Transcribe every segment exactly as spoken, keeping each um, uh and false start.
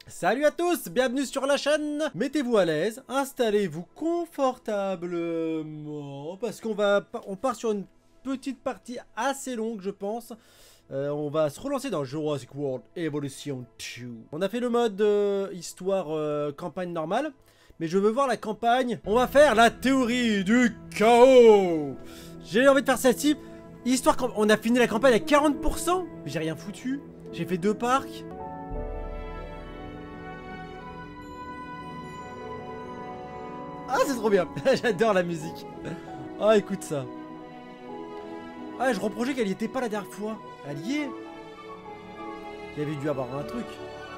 Salut à tous, bienvenue sur la chaîne. Mettez-vous à l'aise, installez-vous confortablement parce qu'on va, on part sur une petite partie assez longue, je pense. Euh, on va se relancer dans Jurassic World Evolution deux. On a fait le mode euh, histoire euh, campagne normale, mais je veux voir la campagne. On va faire la théorie du chaos. J'ai envie de faire celle-ci. Histoire qu'on a fini la campagne à quarante pour cent, mais j'ai rien foutu. J'ai fait deux parcs. Ah, c'est trop bien. J'adore la musique. Ah, écoute ça. Ah, je reprochais qu'elle y était pas la dernière fois. Elle y est. Il y avait dû avoir un truc.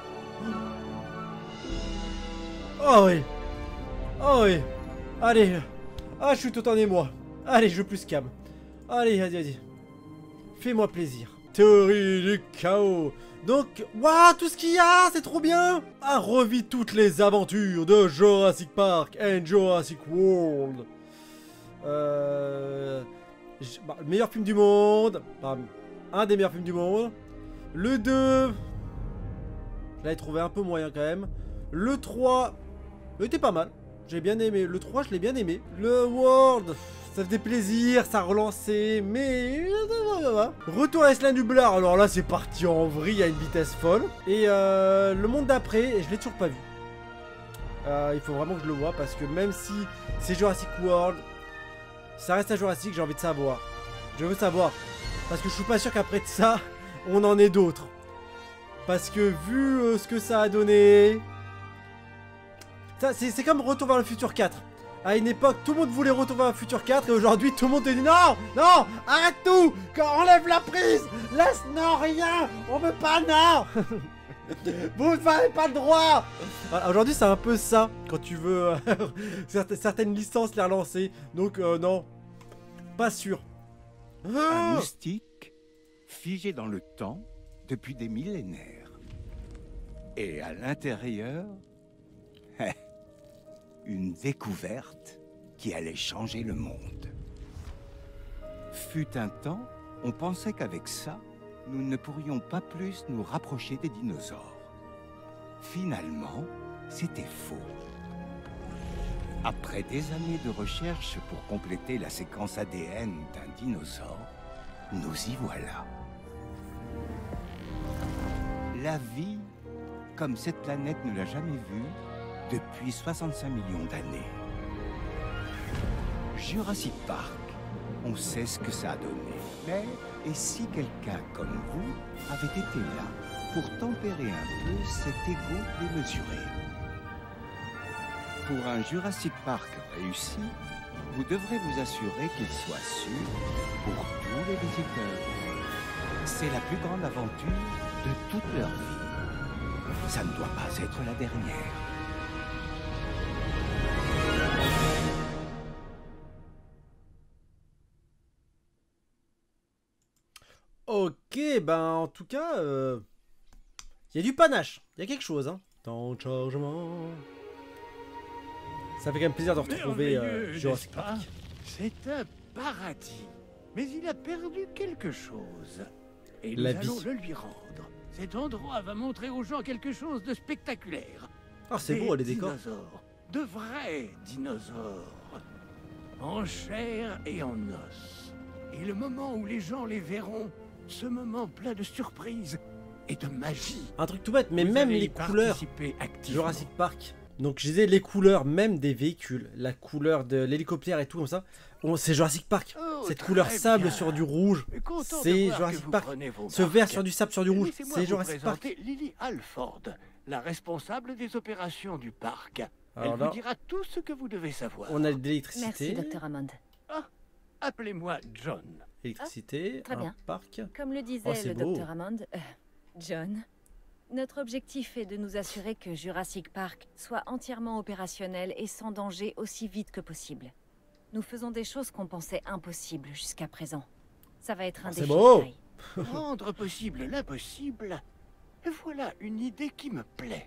Oh oui. Oh oui. Allez. Ah, je suis tout en émoi. Allez, je veux plus cam. Allez, vas-y, vas-y. Fais-moi plaisir. Théorie du chaos. Donc, waouh, tout ce qu'il y a, c'est trop bien. Ah, revit toutes les aventures de Jurassic Park and Jurassic World. Euh... Bah, le meilleur film du monde. Bah, un des meilleurs films du monde. Le deux. Je l'avais trouvé un peu moyen quand même. Le trois. Il était pas mal. J'ai bien aimé. Le trois, je l'ai bien aimé. Le World. Ça faisait plaisir, ça relançait, mais... Retour à Isla Nublar, alors là c'est parti en vrille à une vitesse folle. Et euh, le monde d'après, je l'ai toujours pas vu. Euh, il faut vraiment que je le voie parce que même si c'est Jurassic World, ça reste à Jurassic, j'ai envie de savoir. Je veux savoir. Parce que je suis pas sûr qu'après de ça, on en ait d'autres. Parce que vu euh, ce que ça a donné... C'est comme Retour vers le futur quatre. À une époque, tout le monde voulait Retour vers le futur quatre et aujourd'hui, tout le monde te dit non, non, arrête tout, enlève la prise, laisse non rien, on veut pas non. Vous n'avez pas le droit. Aujourd'hui, c'est un peu ça quand tu veux euh, certaines licences les relancer. Donc euh, non, pas sûr. Un moustique figé dans le temps depuis des millénaires. Et à l'intérieur, une découverte qui allait changer le monde. Fut un temps, on pensait qu'avec ça, nous ne pourrions pas plus nous rapprocher des dinosaures. Finalement, c'était faux. Après des années de recherche pour compléter la séquence A D N d'un dinosaure, nous y voilà. La vie, comme cette planète ne l'a jamais vue, depuis soixante-cinq millions d'années. Jurassic Park, on sait ce que ça a donné. Mais, et si quelqu'un comme vous avait été là pour tempérer un peu cet égo démesuré? Pour un Jurassic Park réussi, vous devrez vous assurer qu'il soit sûr pour tous les visiteurs. C'est la plus grande aventure de toute leur vie. Ça ne doit pas être la dernière. Ok, ben en tout cas, il euh, y a du panache, il y a quelque chose, hein. Temps de chargement. Ça fait quand même plaisir de retrouver euh, Jurassic Park. C'est un paradis, mais il a perdu quelque chose. Et La nous vie. allons le lui rendre. Cet endroit va montrer aux gens quelque chose de spectaculaire. Ah, c'est beau, les décors. Dinosaures, de vrais dinosaures, en chair et en os. Et le moment où les gens les verront, ce moment plein de surprises et de magie. Un truc tout bête, mais Vous même allez les y couleurs participer activement. Jurassic Park. Donc je disais les couleurs même des véhicules, la couleur de l'hélicoptère et tout comme ça. Oh, c'est Jurassic Park. Oh, Cette très couleur sable bien. sur du rouge, Content de c'est voir que Jurassic vous Park. prenez vos Ce marques. vert sur du sable sur du rouge, Laissez-moi c'est vous Jurassic Park. présenter Lily Alford, la responsable des opérations du parc. Alors Elle là, vous dira tout ce que vous devez savoir. on a de l'électricité. Merci, docteur Hammond. Ah, appelez-moi John. Électricité, Ah, très un bien. parc. Comme le disait Oh, c'est le beau. docteur Hammond, euh, John, notre objectif est de nous assurer que Jurassic Park soit entièrement opérationnel et sans danger aussi vite que possible. Nous faisons des choses qu'on pensait impossibles jusqu'à présent. Ça va être un Oh, c'est défi beau. de taille. Rendre possible l'impossible. Voilà une idée qui me plaît.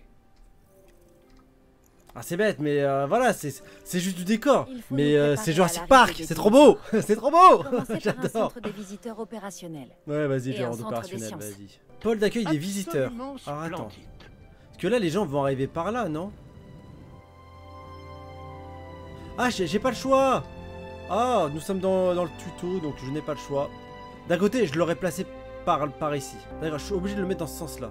Ah, c'est bête, mais euh, voilà, c'est c'est juste du décor. Il faut Mais nous euh, préparer c'est à Jurassic l'arrivée Park, des c'est trop beau. C'est trop beau. Commencez par un J'adore. centre des visiteurs opérationnels. Ouais, vas-y, Et le un rendre centre des opérationnel, sciences. vas-y. Pôle d'accueil des visiteurs. Absolument Alors attends. splendide. Parce que là, les gens vont arriver par là, non? Ah, j'ai pas le choix. Ah, nous sommes dans, dans le tuto, donc je n'ai pas le choix. D'un côté, je l'aurais placé par, par ici. D'ailleurs, je suis obligé de le mettre dans ce sens-là.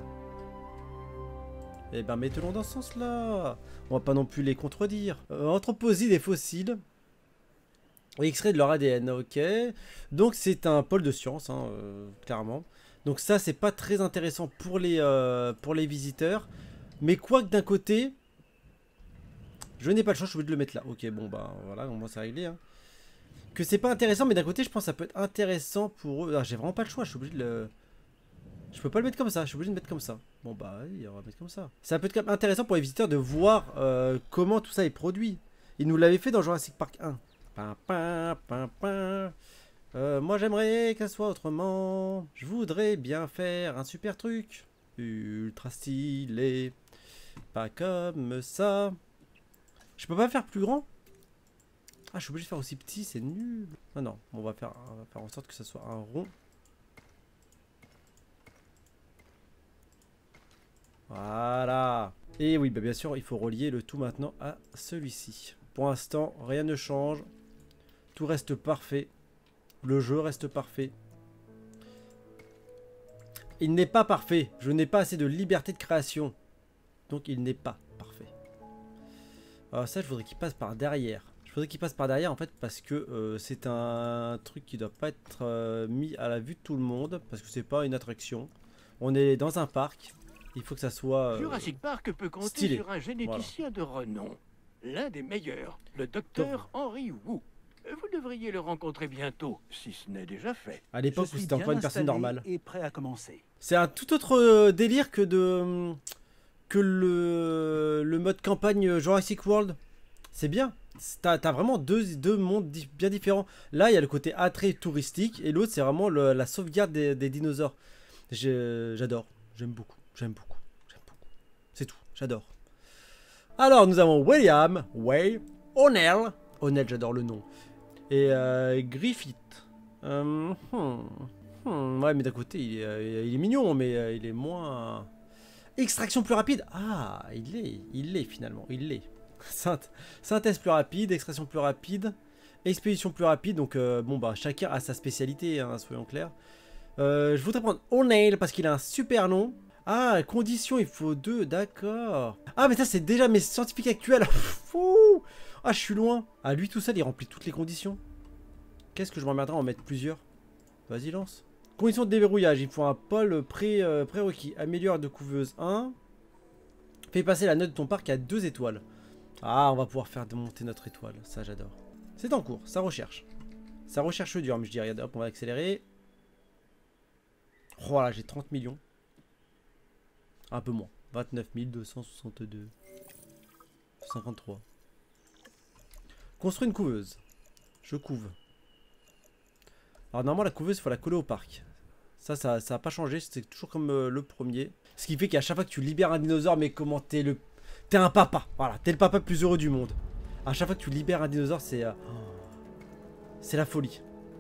Eh ben, mettons-le dans ce sens-là. On va pas non plus les contredire. Euh, anthroposide et fossiles. Extrait de leur A D N, ok. Donc, c'est un pôle de science, hein, euh, clairement. Donc ça, c'est pas très intéressant pour les, euh, pour les visiteurs. Mais quoique d'un côté... Je n'ai pas le choix, je suis obligé de le mettre là. Ok, bon, bah, voilà, au moins c'est réglé, hein. Que c'est pas intéressant, mais d'un côté, je pense que ça peut être intéressant pour eux. Ah, j'ai vraiment pas le choix, je suis obligé de le... Je peux pas le mettre comme ça, je suis obligé de le mettre comme ça. Bon bah, oui, on va mettre comme ça. Ça peut être quand même intéressant pour les visiteurs de voir euh, comment tout ça est produit. Ils nous l'avaient fait dans Jurassic Park un. Pin, pin, pin, pin. Euh, moi, j'aimerais que ça soit autrement. Je voudrais bien faire un super truc. Ultra stylé. Pas comme ça. Je peux pas faire plus grand? Ah, je suis obligé de faire aussi petit, c'est nul. Non, non, on va faire, on va faire en sorte que ça soit un rond. Voilà. Et oui, bah bien sûr, il faut relier le tout maintenant à celui-ci. Pour l'instant, rien ne change. Tout reste parfait. Le jeu reste parfait. Il n'est pas parfait. Je n'ai pas assez de liberté de création. Donc il n'est pas parfait. Alors ça, je voudrais qu'il passe par derrière. Je voudrais qu'il passe par derrière en fait parce que euh, c'est un truc qui doit pas être euh, mis à la vue de tout le monde. Parce que c'est pas une attraction. On est dans un parc. Il faut que ça soit euh, Jurassic Park peut compter stylé. sur un généticien de renom. L'un des meilleurs, le docteur Henry Wu. Vous devriez le rencontrer bientôt, si ce n'est déjà fait. À l'époque où c'était encore une personne normale. Et prêt à commencer. C'est un tout autre euh, délire que de que le, le mode campagne Jurassic World. C'est bien. T'as t'as vraiment deux, deux mondes di bien différents. Là, il y a le côté attrait touristique et l'autre, c'est vraiment le, la sauvegarde des, des dinosaures. J'adore. J'aime beaucoup. J'aime beaucoup. J'aime beaucoup. C'est tout. J'adore. Alors, nous avons William, Way, O'Neill. O'Neill, j'adore le nom. Et euh, Griffith. Euh, hmm, hmm, ouais, mais d'un côté, il est, il est mignon, mais euh, il est moins... Extraction plus rapide. Ah, il l'est. Il l'est finalement. Il l'est. Synthèse plus rapide, extraction plus rapide, expédition plus rapide. Donc, euh, bon, bah, chacun a sa spécialité, hein, soyons clairs. Euh, je voudrais prendre O'Neill parce qu'il a un super nom. Ah, condition, il faut deux, d'accord. Ah, mais ça, c'est déjà mes scientifiques actuels. Fou. Ah, je suis loin. Ah, lui tout seul, il remplit toutes les conditions. Qu'est-ce que je m'emmerderai à en mettre plusieurs? Vas-y, lance. Conditions de déverrouillage. Il faut un pôle pré, euh, prérequis. Améliore de couveuse un. Fais passer la note de ton parc à deux étoiles. Ah, on va pouvoir faire monter notre étoile. Ça, j'adore. C'est en cours. Ça recherche. Ça recherche dur, mais je dirais. Hop, on va accélérer. Oh là, j'ai trente millions. Un peu moins. vingt-neuf mille deux cent soixante-deux. cinquante-trois. Construis une couveuse. Je couve. Alors normalement la couveuse il faut la coller au parc. Ça, ça n'a pas changé. C'est toujours comme euh, le premier. Ce qui fait qu'à chaque fois que tu libères un dinosaure, mais comment t'es le... T'es un papa. Voilà, t'es le papa le plus heureux du monde. À chaque fois que tu libères un dinosaure, c'est... Euh... C'est la folie.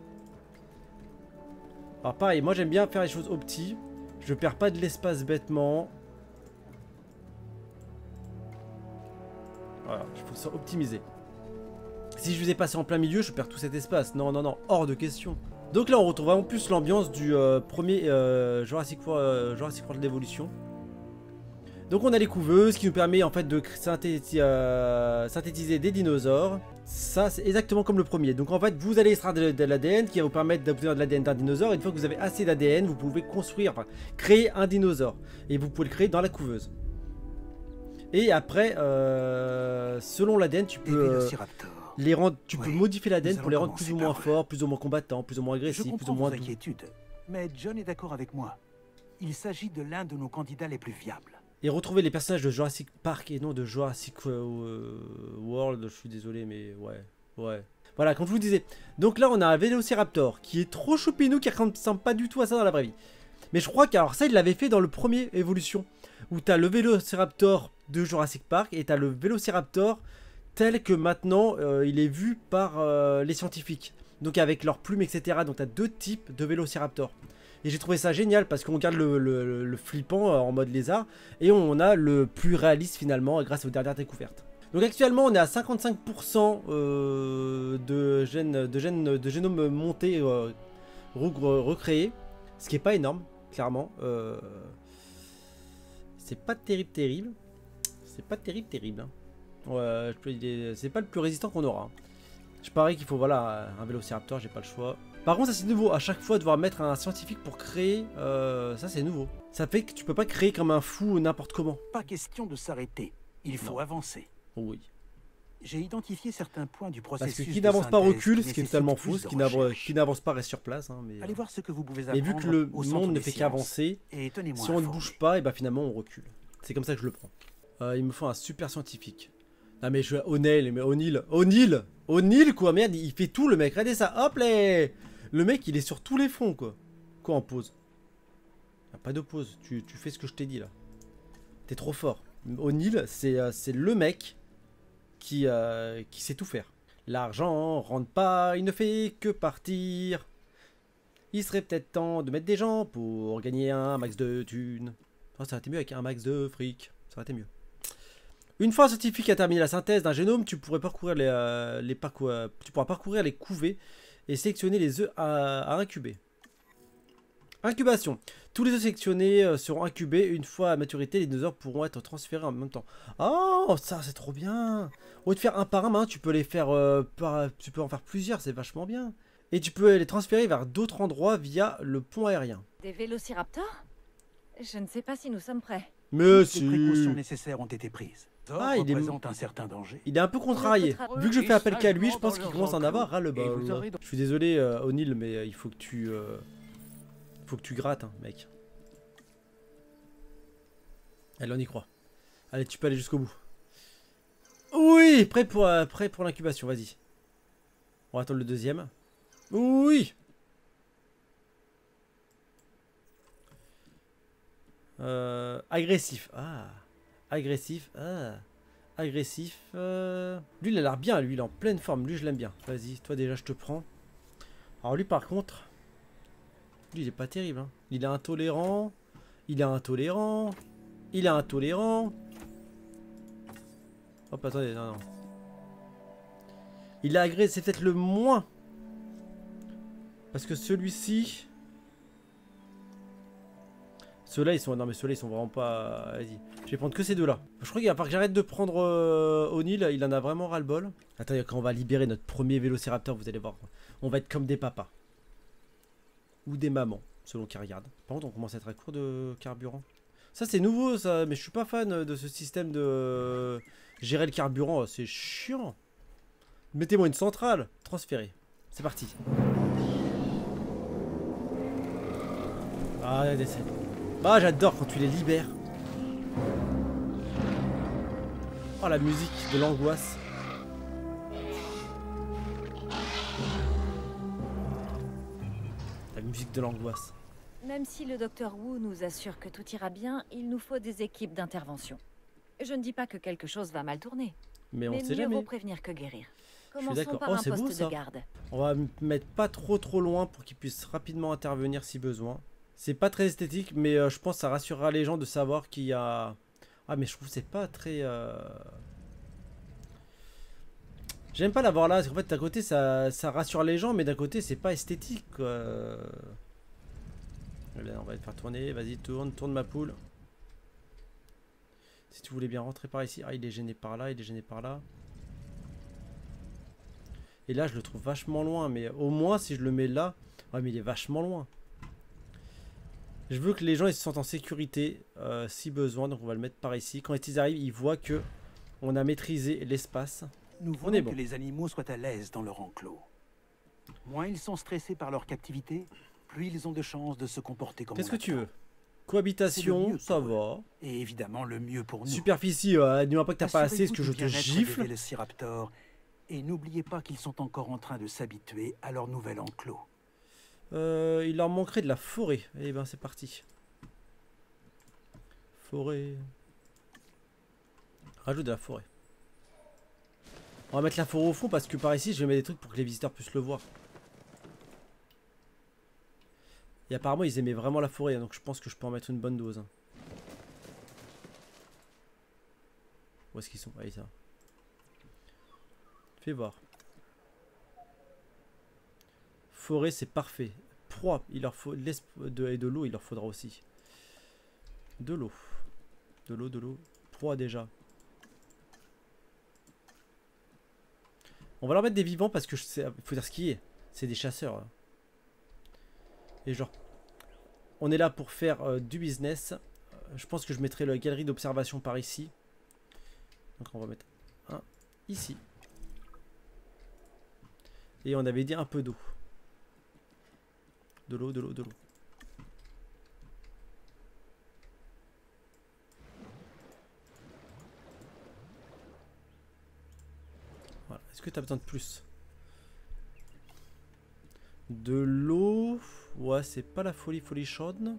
Alors pareil, moi j'aime bien faire les choses au petit. Je perds pas de l'espace bêtement. Voilà, il faut que ça soit optimisé. Si je vous ai passé en plein milieu, je perds tout cet espace. Non, non, non, hors de question. Donc là, on retrouve vraiment plus l'ambiance du euh, premier euh, Jurassic World, euh, Jurassic World d'évolution. Donc on a les couveuses qui nous permet en fait de synthétiser, euh, synthétiser des dinosaures. Ça, c'est exactement comme le premier. Donc en fait, vous allez extraire de, de l'A D N qui va vous permettre d'obtenir de l'A D N d'un dinosaure. Et une fois que vous avez assez d'A D N, vous pouvez construire, enfin, créer un dinosaure. Et vous pouvez le créer dans la couveuse. Et après, euh, selon l'A D N, tu peux euh, les rendre, tu oui, peux modifier l'A D N pour les rendre plus ou moins forts, plus ou moins combattants, plus ou moins agressifs, plus ou moins. Je comprends vos inquiétudes, mais John est d'accord avec moi. Il s'agit de l'un de nos candidats les plus viables. Et retrouver les personnages de Jurassic Park et non de Jurassic euh, World, je suis désolé, mais ouais, ouais. Voilà, comme je vous disais. Donc là, on a un Vélociraptor qui est trop choupinou, qui ne ressemble pas du tout à ça dans la vraie vie. Mais je crois que, alors ça, il l'avait fait dans le premier Evolution, où tu as le Vélociraptor de Jurassic Park et tu as le Vélociraptor tel que maintenant euh, il est vu par euh, les scientifiques. Donc avec leurs plumes, et cetera. Donc tu as deux types de Vélociraptor. Et j'ai trouvé ça génial parce qu'on garde le, le, le, le flippant en mode lézard. Et on a le plus réaliste finalement grâce aux dernières découvertes. Donc actuellement on est à cinquante-cinq pour cent euh, de, gènes, de, gènes, de génomes montés, euh, recréés. Ce qui est pas énorme, clairement. Euh, c'est pas terrible terrible. C'est pas terrible terrible. Hein. Ouais, c'est pas le plus résistant qu'on aura. Hein. Je parie qu'il faut voilà un vélociraptor, j'ai pas le choix. Par contre ça c'est nouveau, à chaque fois devoir mettre un scientifique pour créer, euh, ça c'est nouveau. Ça fait que tu peux pas créer comme un fou n'importe comment. Pas question de s'arrêter, il faut non. avancer. Oui. J'ai identifié certains points du processus. Parce que qui n'avance pas recule, ce qui est totalement faux, ce qui n'avance pas reste sur place. Hein, mais, allez voir ce que vous pouvez mais vu que le monde ne fait qu'avancer, si on ne bouge pas, et bah finalement on recule. C'est comme ça que je le prends. Euh, il me faut un super scientifique. Non mais je O'Neill, mais O'Neill, O'Neill, O'Neill quoi, merde, il fait tout le mec, regardez ça, hop là. Le mec il est sur tous les fronts quoi. Quoi en pause? Y'a pas de pause, tu, tu fais ce que je t'ai dit là. T'es trop fort. O'Neill c'est euh, c'est le mec qui, euh, qui sait tout faire. L'argent rentre pas, il ne fait que partir. Il serait peut-être temps de mettre des gens pour gagner un max de thunes. Oh, ça aurait été mieux avec un max de fric, ça aurait été mieux. Une fois un scientifique a terminé la synthèse d'un génome, tu pourrais parcourir les, euh, les parcours, euh, tu pourras parcourir les couvées et sélectionner les œufs à, à incuber. Incubation. Tous les œufs sélectionnés euh, seront incubés. Une fois à maturité, les dinosaures pourront être transférés en même temps. Oh, ça c'est trop bien. Au lieu de faire un par un, hein, tu peux les faire, euh, par, tu peux en faire plusieurs, c'est vachement bien. Et tu peux les transférer vers d'autres endroits via le pont aérien. Des vélociraptors? Je ne sais pas si nous sommes prêts. Mais Toutes si. les précautions nécessaires ont été prises. Ah, il est... représente un certain danger. Il est un peu contrarié. Vu que je fais appel qu'à lui, je pense qu'il commence à en avoir ras le bol. aurez... Je suis désolé, euh, O'Neill, mais euh, il faut que tu... Euh... faut que tu grattes, hein, mec. Allez, on y croit. Allez, tu peux aller jusqu'au bout. Oui, prêt pour, euh, prêt pour l'incubation, vas-y. On va attendre le deuxième. Oui. Euh, agressif. Ah. Agressif. Ah. Agressif. Euh... Lui, il a l'air bien. Lui, il est en pleine forme. Lui, je l'aime bien. Vas-y, toi déjà, je te prends. Alors lui, par contre... Lui, il est pas terrible. Hein. Il est intolérant. Il est intolérant. Il est intolérant. Hop, attendez. Non, non. Il est agressif. C'est peut-être le moins. Parce que celui-ci... Ceux-là, ils sont... Non, mais ceux-là, ils sont vraiment pas... Vas-y. Je vais prendre que ces deux-là. Je crois qu'il va falloir que j'arrête de prendre euh, O'Neill. Il en a vraiment ras-le-bol. Attendez, quand on va libérer notre premier vélociraptor, vous allez voir. On va être comme des papas. Ou des mamans, selon qui regarde. Par contre, on commence à être à court de carburant. Ça, c'est nouveau, ça. Mais je suis pas fan de ce système de... Euh, gérer le carburant. C'est chiant. Mettez-moi une centrale. Transférer. C'est parti. Ah, c'est... Ah, j'adore quand tu les libères. Oh, la musique de l'angoisse. La musique de l'angoisse. Même si le docteur Wu nous assure que tout ira bien, il nous faut des équipes d'intervention. Je ne dis pas que quelque chose va mal tourner. Mais on mais sait mieux jamais. vaut prévenir que guérir. Je suis Commençons d'accord. par Oh, un c'est beau poste ça. de garde. On va mettre pas trop trop loin pour qu'ils puissent rapidement intervenir si besoin. C'est pas très esthétique, mais euh, je pense que ça rassurera les gens de savoir qu'il y a... Ah, mais je trouve que c'est pas très... Euh... J'aime pas l'avoir là, parce qu'en fait d'un côté ça, ça rassure les gens, mais d'un côté c'est pas esthétique quoi. Allez, on va le faire tourner, vas-y tourne, tourne ma poule. Si tu voulais bien rentrer par ici. Ah, il est gêné par là, il est gêné par là. Et là je le trouve vachement loin, mais au moins si je le mets là... Ouais, mais il est vachement loin. Je veux que les gens ils se sentent en sécurité euh, si besoin, donc on va le mettre par ici. Quand ils arrivent, ils voient que on a maîtrisé l'espace. Nous On voulons est bon. que les animaux soient à l'aise dans leur enclos. Moins ils sont stressés par leur captivité, plus ils ont de chances de se comporter comme Qu'est-ce on que tu attend. veux? Cohabitation, mieux ça pour va. Et évidemment le mieux pour nous. Superficie, euh, dis-moi pas que t'as pas assez, Assurez-vous ce que je du te bien-être gifle. des vélociraptors, et n'oubliez pas qu'ils sont encore en train de s'habituer à leur nouvel enclos. Euh, il leur manquerait de la forêt. Eh ben c'est parti. Forêt. Rajoute de la forêt. On va mettre la forêt au fond parce que par ici je vais mettre des trucs pour que les visiteurs puissent le voir. Et apparemment ils aimaient vraiment la forêt, hein, donc je pense que je peux en mettre une bonne dose. Hein. Où est-ce qu'ils sont? Allez, ça. Fais voir. Forêt, c'est parfait. Proie, il leur faut de, et de l'eau, il leur faudra aussi. De l'eau. De l'eau, de l'eau. Proie déjà. On va leur mettre des vivants parce que il faut dire ce qui est. C'est des chasseurs. Là. Et genre, on est là pour faire euh, du business. Je pense que je mettrai la galerie d'observation par ici. Donc on va mettre un ici. Et on avait dit un peu d'eau. De l'eau, de l'eau, de l'eau. Voilà. Est-ce que tu as besoin de plus? De l'eau. Ouais, c'est pas la folie, folie chaude.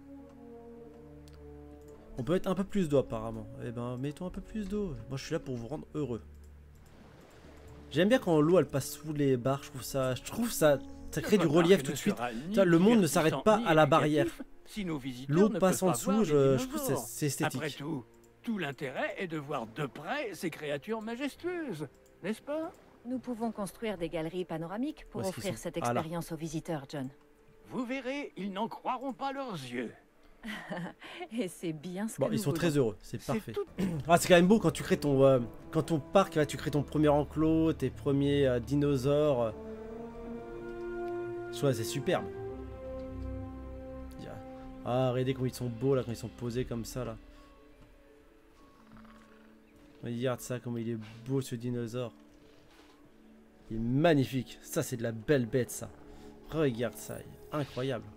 On peut mettre un peu plus d'eau apparemment. Eh ben, mettons un peu plus d'eau. Moi, je suis là pour vous rendre heureux. J'aime bien quand l'eau elle passe sous les barres. Je trouve ça, je trouve ça, ça crée du relief tout de suite. Le monde ne s'arrête pas à la barrière. Si l'eau passe en dessous, je, je trouve que c'est esthétique. Après tout, tout l'intérêt est de voir de près ces créatures majestueuses, n'est-ce pas? Nous pouvons construire des galeries panoramiques pour offrir cette ah, expérience aux visiteurs, John. Vous verrez, ils n'en croiront pas leurs yeux. Et c'est bien ce bon, que ils nous sont voulons. très heureux, c'est parfait. Tout... Ah, c'est quand même beau quand tu crées ton, euh, quand ton parc, là, tu crées ton premier enclos, tes premiers euh, dinosaures. Soit c'est superbe. Ah, regardez comme ils sont beaux là, quand ils sont posés comme ça là. Regarde ça, comme il est beau ce dinosaure. Il est magnifique. Ça, c'est de la belle bête, ça. Regarde ça, il est incroyable.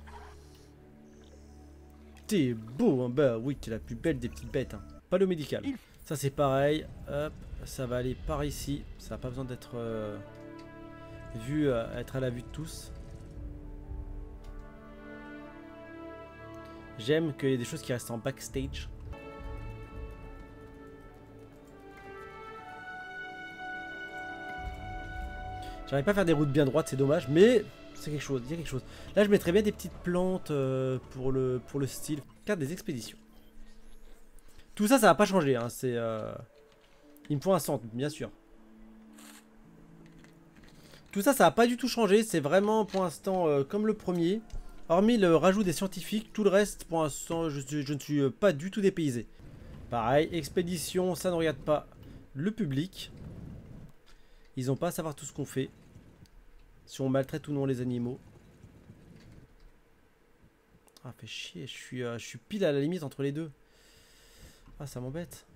T'es beau, hein. Bah oui, t'es la plus belle des petites bêtes. Hein. Pas le médical. Ça, c'est pareil. Hop, ça va aller par ici. Ça n'a pas besoin d'être euh, vu, euh, être à la vue de tous. J'aime qu'il y ait des choses qui restent en backstage. J'arrive pas à faire des routes bien droites, c'est dommage, mais c'est quelque chose, il y a quelque chose. Là, je mettrais bien des petites plantes euh, pour, le, pour le style. Carte des expéditions. Tout ça, ça va pas changer. Hein, c'est, euh... il me faut un centre, bien sûr. Tout ça, ça va pas du tout changer. C'est vraiment, pour l'instant, euh, comme le premier. Hormis le rajout des scientifiques, tout le reste, pour l'instant, je, je ne suis pas du tout dépaysé. Pareil, expédition, ça ne regarde pas le public. Ils n'ont pas à savoir tout ce qu'on fait. Si on maltraite ou non les animaux. Ah, fait chier, je suis, euh, je suis pile à la limite entre les deux. Ah, ça m'embête.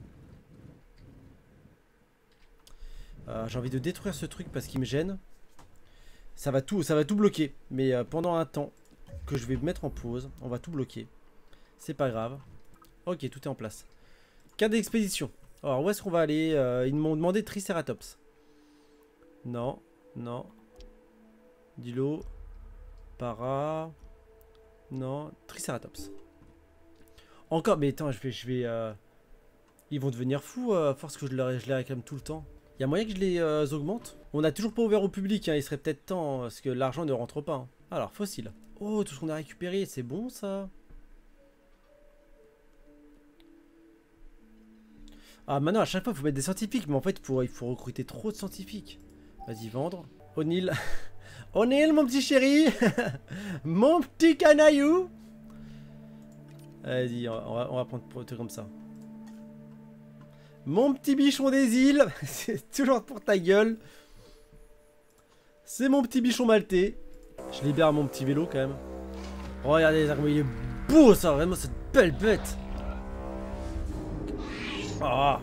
Euh, J'ai envie de détruire ce truc parce qu'il me gêne. Ça va tout, ça va tout bloquer. Mais euh, pendant un temps que je vais mettre en pause, on va tout bloquer. C'est pas grave. Ok, tout est en place. Carte d'expédition. Alors, où est-ce qu'on va aller? euh, Ils m'ont demandé Triceratops. Non, non. Dilo. Para. Non, Triceratops. Encore, mais attends, je vais... Je vais euh... Ils vont devenir fous euh, à force que je les, je les réclame tout le temps. Il y a moyen que je les euh, augmente? On n'a toujours pas ouvert au public, hein, il serait peut-être temps, hein, parce que l'argent ne rentre pas. Hein. Alors, fossile. Oh, tout ce qu'on a récupéré, c'est bon ça. Ah, maintenant, à chaque fois, il faut mettre des scientifiques, mais en fait, pour, il faut recruter trop de scientifiques. Vas-y, vendre. O'Neill. O'Neill, mon petit chéri. Mon petit canaillou. Vas-y, on va, on va prendre pour un truc comme ça. Mon petit bichon des îles. C'est toujours pour ta gueule. C'est mon petit bichon maltais. Je libère mon petit vélo quand même. Oh, regardez, il est beau ça, vraiment cette belle bête. Ah.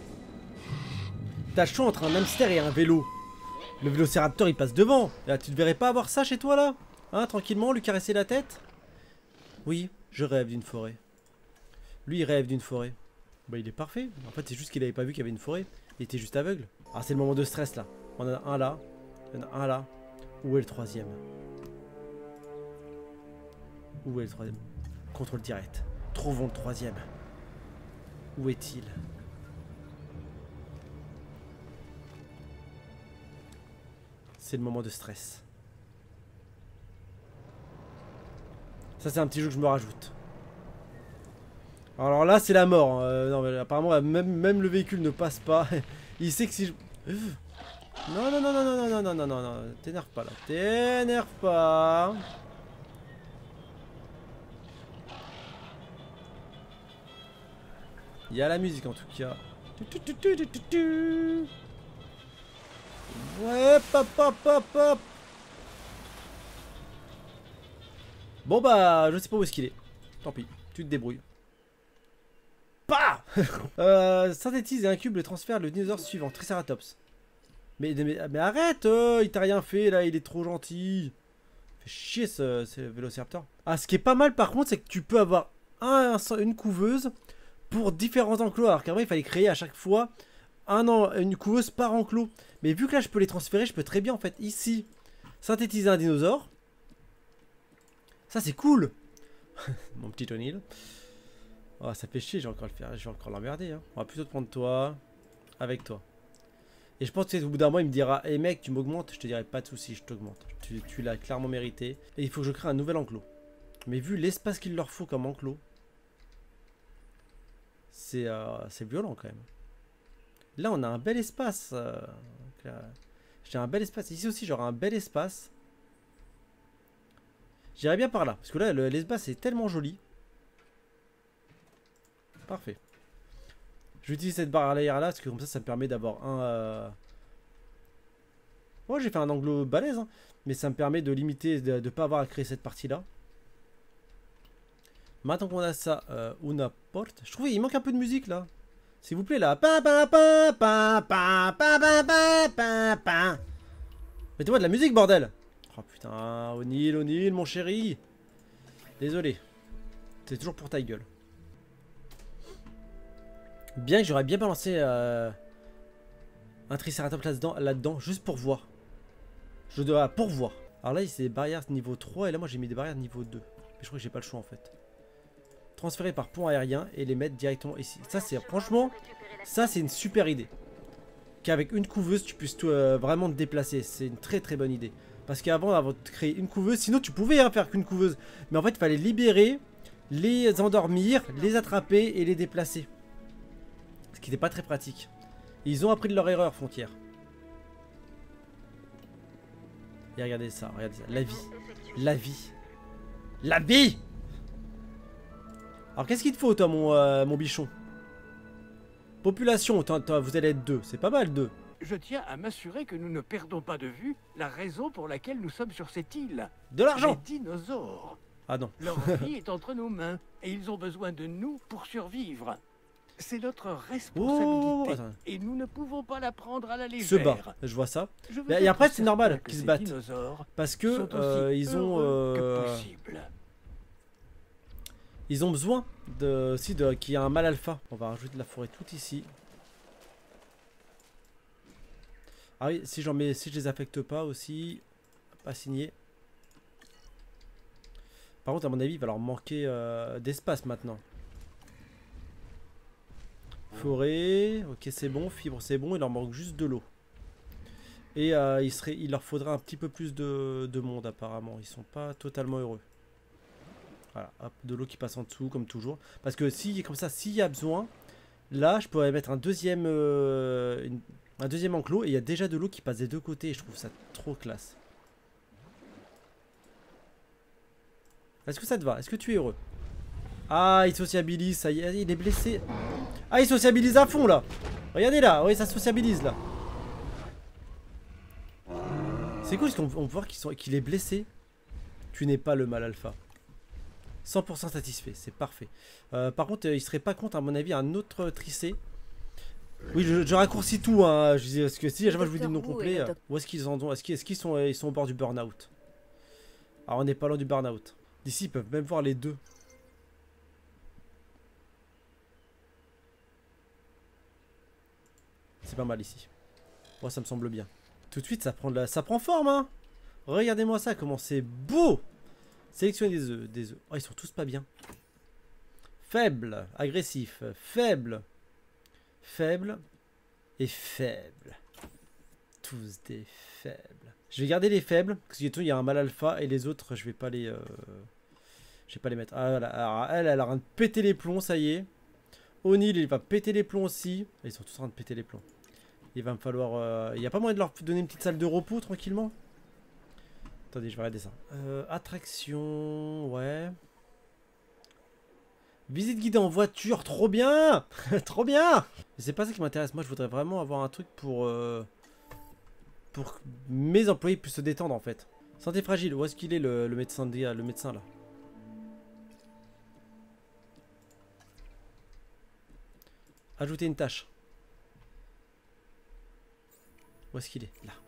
T'as chaud entre un hamster et un vélo. Le vélociraptor il passe devant. Là, tu ne devrais pas avoir ça chez toi là? Hein, tranquillement, lui caresser la tête? Oui, je rêve d'une forêt. Lui il rêve d'une forêt. Bah il est parfait. En fait c'est juste qu'il avait pas vu qu'il y avait une forêt. Il était juste aveugle. Ah c'est le moment de stress là. On en a un là. Il y en a un là. Où est le troisième? Où est le troisième? Contrôle direct. Trouvons le troisième. Où est-il? C'est le moment de stress. Ça, c'est un petit jeu que je me rajoute. Alors là, c'est la mort. Euh, non, mais apparemment, même, même le véhicule ne passe pas. Il sait que si je... Non, non, non, non, non, non, non, non, non, non. T'énerve pas, là. T'énerve pas. Il y a la musique, en tout cas. Ouais, pop, pop, pop, pop. Bon, bah, je sais pas où est-ce qu'il est. Tant pis, tu te débrouilles. Pas euh, synthétise et incube le transfert le dinosaure suivant, Triceratops. Mais, mais, mais arrête, euh, il t'a rien fait là, il est trop gentil. Fait chier ce, ce vélociraptor. Ah, ce qui est pas mal par contre, c'est que tu peux avoir un, un, une couveuse pour différents enclos. Alors qu'avant, il fallait créer à chaque fois un an, une couveuse par enclos. Mais vu que là, je peux les transférer, je peux très bien en fait ici synthétiser un dinosaure. Ça, c'est cool. Mon petit O'Neill. Oh, ça fait chier, je vais encore le faire, je vais encore l'emmerder. Hein. On va plutôt te prendre toi avec toi. Et je pense qu'au bout d'un mois, il me dira hey mec, tu m'augmentes. Je te dirai pas de soucis, je t'augmente. Tu, tu l'as clairement mérité. Et il faut que je crée un nouvel enclos. Mais vu l'espace qu'il leur faut comme enclos, c'est euh, violent quand même. Là, on a un bel espace. Euh, J'ai un bel espace. Ici aussi, j'aurai un bel espace. J'irai bien par là. Parce que là, l'espace est tellement joli. Parfait. Je vais utiliser cette barre à l'arrière là parce que comme ça, ça me permet d'avoir un... Euh... Oh, j'ai fait un angle balèze, hein, mais ça me permet de limiter, de ne pas avoir à créer cette partie là. Maintenant qu'on a ça, euh, una porte. Je trouve qu'il manque un peu de musique là. S'il vous plaît là. Mettez-moi de la musique, bordel. Oh putain, O'Neill, O'Neill, mon chéri. Désolé. C'est toujours pour ta gueule. Bien que j'aurais bien balancé euh, un Triceratops là-dedans, là-dedans, juste pour voir. Je dois pour voir. Alors là, c'est des barrières niveau trois et là, moi, j'ai mis des barrières niveau deux. Mais je crois que j'ai pas le choix en fait. Transférer par pont aérien et les mettre directement ici. Ça, c'est franchement, ça, c'est une super idée. Qu'avec une couveuse, tu puisses euh, vraiment te déplacer. C'est une très très bonne idée. Parce qu'avant, avant de créer une couveuse, sinon tu pouvais hein, faire qu'une couveuse. Mais en fait, il fallait libérer, les endormir, les attraper et les déplacer. Ce qui n'était pas très pratique. Et ils ont appris de leur erreur, Frontière. Et regardez ça, regardez ça. La vie. La vie. La vie. Alors qu'est-ce qu'il te faut, toi, mon, euh, mon bichon? Population, toi, toi, vous allez être deux. C'est pas mal, deux. Je tiens à m'assurer que nous ne perdons pas de vue la raison pour laquelle nous sommes sur cette île. De l'argent. Les dinosaures. Ah non. Leur vie est entre nos mains et ils ont besoin de nous pour survivre. C'est notre responsabilité oh, et nous ne pouvons pas la prendre à la légère. Se bat, je vois ça. Je et après c'est normal qu'ils se battent parce que euh, ils ont euh, ils ont besoin de si de qu'il y a un mâle alpha. On va rajouter de la forêt tout ici. Ah oui, si j'en mets, si je les affecte pas aussi, pas signé. Par contre, à mon avis, il va leur manquer euh, d'espace maintenant. Forêt, ok c'est bon, fibre c'est bon, il leur manque juste de l'eau. Et euh, il, serait, il leur faudrait un petit peu plus de, de monde apparemment, ils sont pas totalement heureux. Voilà, hop, de l'eau qui passe en dessous comme toujours. Parce que si comme ça, s'il y a besoin, là je pourrais mettre un deuxième, euh, une, un deuxième enclos et il y a déjà de l'eau qui passe des deux côtés et je trouve ça trop classe. Est-ce que ça te va? Est-ce que tu es heureux? Ah, il sociabilise, ça y est, il est blessé. Ah, il sociabilise à fond là. Regardez là, oui, ça sociabilise là. C'est cool parce qu'on peut voir qu'il qu'il est blessé. Tu n'es pas le mâle alpha. cent pour cent satisfait, c'est parfait. Euh, par contre, il serait pas contre, à mon avis, un autre tricé. Oui, je, je raccourcis tout, hein. Je dis, parce que si à chaque fois je vous dis le nom complet, euh, où est-ce qu'ils en ont? Est-ce qu'ils est qu'ils sont, ils sont au bord du burn-out? Alors, on n'est pas loin du burn-out. D'ici, ils peuvent même voir les deux. C'est pas mal ici. Moi, ça me semble bien. Tout de suite, ça prend, de la... ça prend forme, hein. Regardez-moi ça, comment c'est beau. Sélectionnez des œufs, des œufs. Oh, ils sont tous pas bien. Faible, agressif, faible, faible et faible. Tous des faibles. Je vais garder les faibles, parce qu'il y a un mâle alpha et les autres, je vais pas les... Euh... Je vais pas les mettre. Ah, voilà. Alors, elle, elle a rien de péter les plombs, ça y est. O'Neill, il va péter les plombs aussi. Ils sont tous en train de péter les plombs. Il va me falloir... Euh... Il n'y a pas moyen de leur donner une petite salle de repos, tranquillement? Attendez, je vais regarder ça. Euh, attraction... Ouais... Visite guidée en voiture, trop bien. Trop bien. C'est pas ça qui m'intéresse. Moi, je voudrais vraiment avoir un truc pour... Euh... Pour que mes employés puissent se détendre, en fait. Santé fragile, où est-ce qu'il est, le, le médecin, le médecin, là? Ajouter une tâche. Où est-ce qu'il est? Là.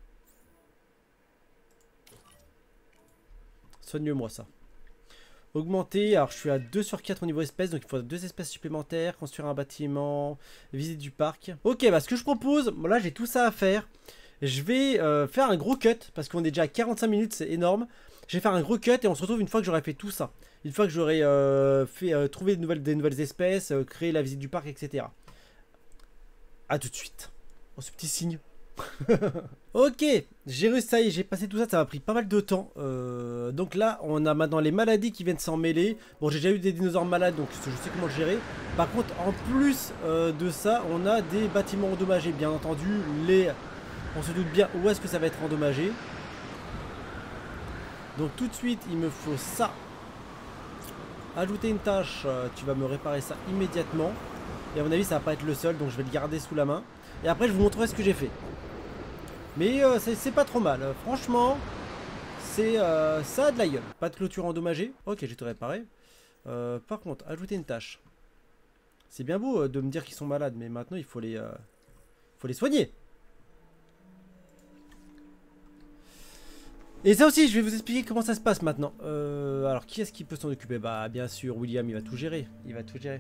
Soigne-moi ça. Augmenter, alors je suis à deux sur quatre au niveau espèces, donc il faut deux espèces supplémentaires, construire un bâtiment, visite du parc. Ok, bah ce que je propose, bon, là j'ai tout ça à faire. Je vais euh, faire un gros cut, parce qu'on est déjà à quarante-cinq minutes, c'est énorme. Je vais faire un gros cut et on se retrouve une fois que j'aurai fait tout ça. Une fois que j'aurai euh, fait euh, trouver de nouvelles, des nouvelles espèces, euh, créer la visite du parc, et cetera. A tout de suite. Oh, ce petit signe. Ok, j'ai réussi, ça y est, j'ai passé tout ça, ça m'a pris pas mal de temps. Euh, donc là, on a maintenant les maladies qui viennent s'en mêler. Bon, j'ai déjà eu des dinosaures malades, donc je sais comment le gérer. Par contre, en plus euh, de ça, on a des bâtiments endommagés, bien entendu. Les... On se doute bien où est-ce que ça va être endommagé. Donc tout de suite, il me faut ça. Ajouter une tâche, euh, tu vas me réparer ça immédiatement. Et à mon avis, ça va pas être le seul, donc je vais le garder sous la main. Et après, je vous montrerai ce que j'ai fait. Mais euh, c'est pas trop mal. Euh, franchement, c'est euh, ça a de la gueule. Pas de clôture endommagée. Ok, j'ai tout réparé. Euh, par contre, ajouter une tâche. C'est bien beau euh, de me dire qu'ils sont malades, mais maintenant, il faut les, euh, faut les soigner. Et ça aussi, je vais vous expliquer comment ça se passe maintenant. Euh, alors, qui est-ce qui peut s'en occuper? Bah, bien sûr, William, il va tout gérer. Il va tout gérer.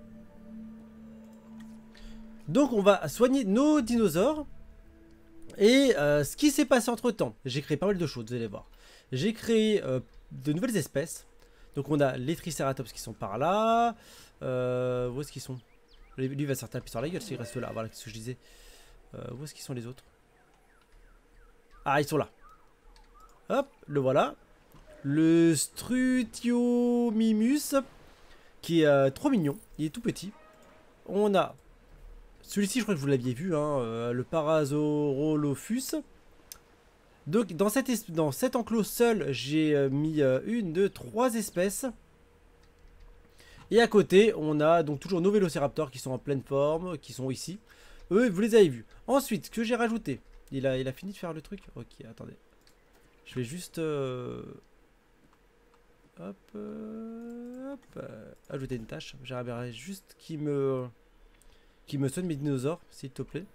Donc, on va soigner nos dinosaures. Et euh, ce qui s'est passé entre temps, j'ai créé pas mal de choses, vous allez voir. J'ai créé euh, de nouvelles espèces. Donc on a les Triceratops qui sont par là. Euh, où est-ce qu'ils sont? Lui il va se taper sur la gueule s'il reste là. Voilà ce que je disais. Euh, où est-ce qu'ils sont les autres? Ah, ils sont là. Hop, le voilà. Le Strutiomimus qui est euh, trop mignon. Il est tout petit. On a... Celui-ci, je crois que vous l'aviez vu, hein, euh, le Parasaurolophus. Donc, dans, cette dans cet enclos seul, j'ai euh, mis euh, une, deux, trois espèces. Et à côté, on a donc toujours nos vélociraptors qui sont en pleine forme, qui sont ici. Eux, vous les avez vus. Ensuite, ce que j'ai rajouté, il a, il a fini de faire le truc. Ok, attendez. Je vais juste... Euh... Hop, euh... hop, euh... ajouter une tâche. J'aimerais juste qu'il me... qui me soigne mes dinosaures, s'il te plaît.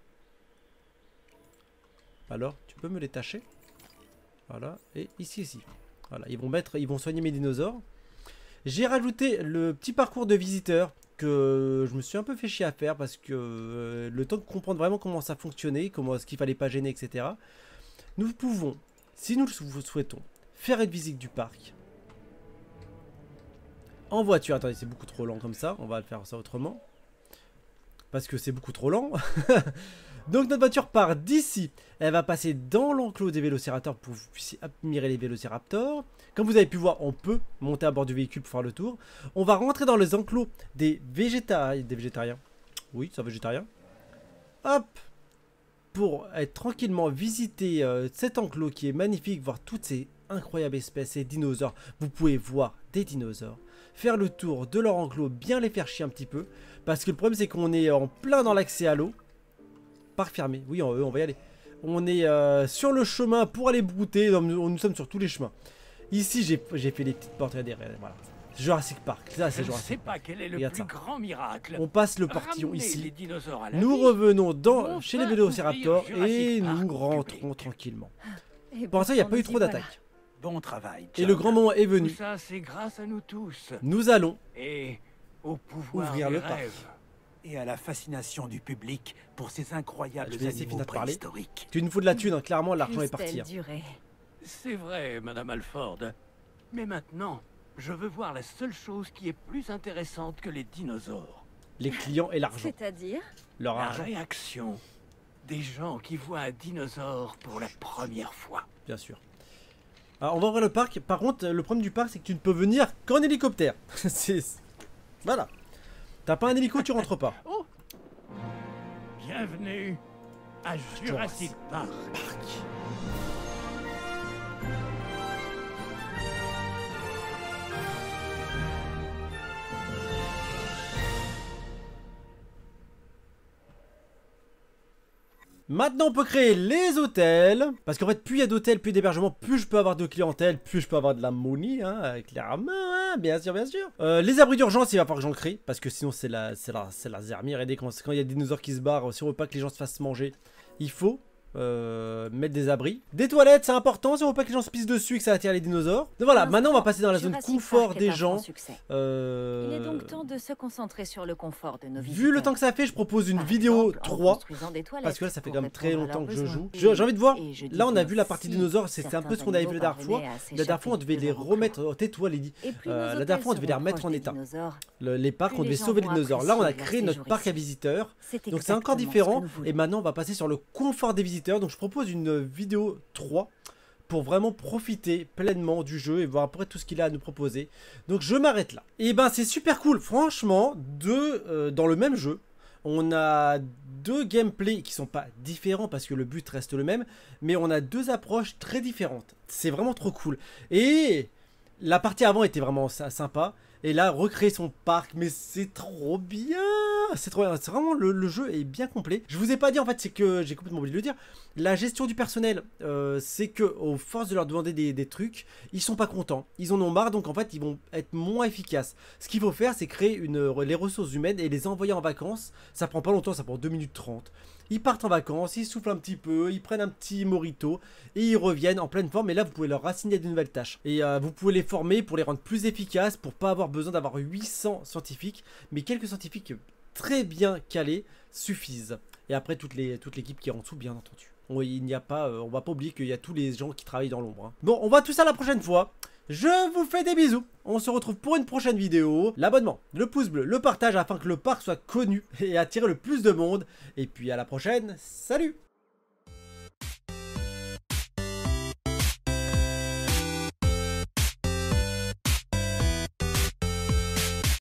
Alors, tu peux me les tâcher. Voilà, et ici, ici. Voilà, ils vont mettre, ils vont soigner mes dinosaures. J'ai rajouté le petit parcours de visiteur que je me suis un peu fait chier à faire parce que euh, le temps de comprendre vraiment comment ça fonctionnait, comment ce qu'il fallait pas gêner, et cetera. Nous pouvons, si nous le souhaitons, faire une visite du parc en voiture. Attendez, c'est beaucoup trop lent comme ça. On va le faire ça autrement. Parce que c'est beaucoup trop lent. Donc notre voiture part d'ici. Elle va passer dans l'enclos des vélociraptors pour que vous puissiez admirer les vélociraptors. Comme vous avez pu voir, on peut monter à bord du véhicule pour faire le tour. On va rentrer dans les enclos des végétariens. Des végétariens. Oui, c'est un végétarien. Hop. Pour être tranquillement visiter euh, cet enclos qui est magnifique. Voir toutes ces incroyables espèces et dinosaures. Vous pouvez voir des dinosaures. Faire le tour de leur enclos. Bien les faire chier un petit peu. Parce que le problème c'est qu'on est en plein dans l'accès à l'eau. Parc fermé, oui on, on va y aller. On est euh, sur le chemin pour aller brouter, nous, nous sommes sur tous les chemins. Ici j'ai fait les petites portes des rêves, voilà. Jurassic Park, ça c'est Jurassic. Je ne sais pas quel est le Regarde plus ça. grand miracle. On passe le portillon Ramener ici. les dinosaures à la Nous vie, revenons dans, ou chez les enfin vélociraptors ouvrir et Jurassic nous Park au rentrons public. tranquillement. Et Pour l'instant il n'y a pas eu nous y trop voilà. d'attaques. Bon travail, Et John. le grand moment est Tout venu. ça, c'est grâce à nous tous. Nous allons Et au pouvoir Ouvrir des le parc. rêves. Et à la fascination du public pour ces incroyables Je vais laisser animaux finir de parler. préhistoriques. Tu nous faut de la thune, hein. Clairement l'argent est parti. Puisse-t-elle hein. durer. C'est vrai, Madame Alford. Mais maintenant, je veux voir la seule chose qui est plus intéressante que les dinosaures. Les clients et l'argent. C'est-à-dire Leur La argent, réaction des gens qui voient un dinosaure pour la première fois. bien sûr. Alors on va ouvrir le parc. Par contre, le problème du parc, c'est que tu ne peux venir qu'en hélicoptère. C'est... Voilà. T'as pas un hélico, tu rentres pas. Oh. Bienvenue à Jurassic Park. Maintenant on peut créer les hôtels. Parce qu'en fait plus il y a d'hôtels, plus d'hébergements, plus je peux avoir de clientèle, plus je peux avoir de la money, hein, clairement, hein, bien sûr, bien sûr. Euh, les abris d'urgence, il va falloir que j'en crée. Parce que sinon c'est la, c'est la, c'est la zermie. Regardez quand il y a des dinosaures qui se barrent, si on veut pas que les gens se fassent manger, il faut euh, mettre des abris. Des toilettes, c'est important si on veut pas que les gens se pissent dessus et que ça attire les dinosaures. Donc voilà, maintenant on va passer dans la zone confort des gens. Euh... Il est donc temps de se concentrer sur le confort de nos visiteurs. Vu le temps que ça fait, je propose une Par vidéo exemple, en trois. construisant des toilettes Parce que là, ça fait pour quand même très répondre à longtemps leurs que je besoins. joue. Je- J'ai envie de voir. Et je dis Là, on a bien vu la partie si dinosaures. C'est un certains peu ce qu'on avait vu la dernière animaux fois. parvenaient à La dernière fois, on devait s'échapper les de leurs remettre. Oh, tais-toi, Lady. Et plus Euh, nos la hôtels dernière fois, on devait les seront remettre proches en des état. dinosaures, Le- les parcs, plus on devait les gens sauver les vont dinosaures. Là, on a apprécier créé leur notre parc à séjour ici. visiteurs. C'est Donc c'est encore exactement ce que différent. nous voulons. Et maintenant, on va passer sur le confort des visiteurs. Donc je propose une vidéo trois pour vraiment profiter pleinement du jeu et voir après tout ce qu'il a à nous proposer. Donc je m'arrête là. Et ben c'est super cool, franchement, de, euh, dans le même jeu, on a deux gameplays qui sont pas différents parce que le but reste le même, mais on a deux approches très différentes. C'est vraiment trop cool. Et la partie avant était vraiment sympa. Et là, recréer son parc, mais c'est trop bien. C'est trop bien. C'est vraiment, le, le jeu est bien complet. Je vous ai pas dit, en fait, c'est que, j'ai complètement oublié de le dire, la gestion du personnel, euh, c'est que, aux forces de leur demander des, des trucs, ils sont pas contents. Ils en ont marre, donc en fait, ils vont être moins efficaces. Ce qu'il faut faire, c'est créer une, les ressources humaines et les envoyer en vacances. Ça prend pas longtemps, ça prend deux minutes trente. Ils partent en vacances, ils soufflent un petit peu, ils prennent un petit morito et ils reviennent en pleine forme. Et là, vous pouvez leur assigner de nouvelles tâches. Et euh, vous pouvez les former pour les rendre plus efficaces, pour pas avoir besoin d'avoir huit cents scientifiques. Mais quelques scientifiques très bien calés suffisent. Et après, toute les, toute l'équipe qui est en dessous, bien entendu. On, il n'y a pas, euh, on va pas oublier qu'il y a tous les gens qui travaillent dans l'ombre. Hein. Bon, on voit tout ça la prochaine fois. Je vous fais des bisous. On se retrouve pour une prochaine vidéo. L'abonnement, le pouce bleu, le partage afin que le parc soit connu et attire le plus de monde. Et puis à la prochaine. Salut!